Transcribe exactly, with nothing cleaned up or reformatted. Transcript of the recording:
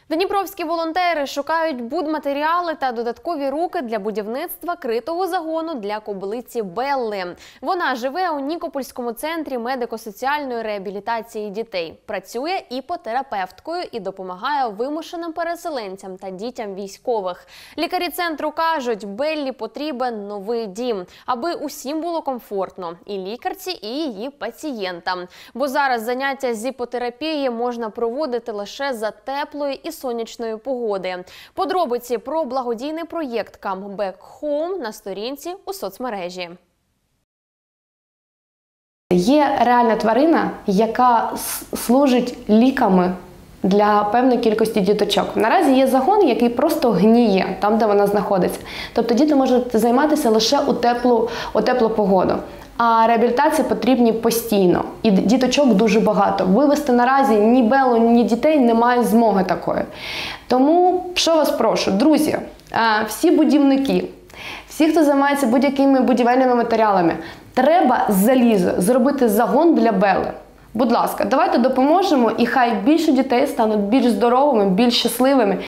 Дніпровські волонтери шукають будматеріали та додаткові руки для будівництва критого загону для кобилиці Белли. Вона живе у Нікопольському центрі медико-соціальної реабілітації дітей. Працює іпотерапевткою і допомагає вимушеним переселенцям та дітям військових. Лікарі центру кажуть, Беллі потрібен новий дім, аби усім було комфортно – і лікарці, і її пацієнтам. Бо зараз заняття з іпотерапії можна проводити лише за теплої і сонячної погоди. Подробиці про благодійний проєкт «Come Back Home» на сторінці у соцмережі. Є реальна тварина, яка служить ліками для певної кількості діточок. Наразі є загон, який просто гніє там, де вона знаходиться. Тобто діти можуть займатися лише у теплу, у теплу погоду. А реабілітації потрібні постійно. І діточок дуже багато. Вивезти наразі ні Беллу, ні дітей немає змоги такої. Тому, що вас прошу, друзі, всі будівники, всі, хто займається будь-якими будівельними матеріалами, треба з заліза зробити загон для Белли. Будь ласка, давайте допоможемо, і хай більше дітей стануть більш здоровими, більш щасливими,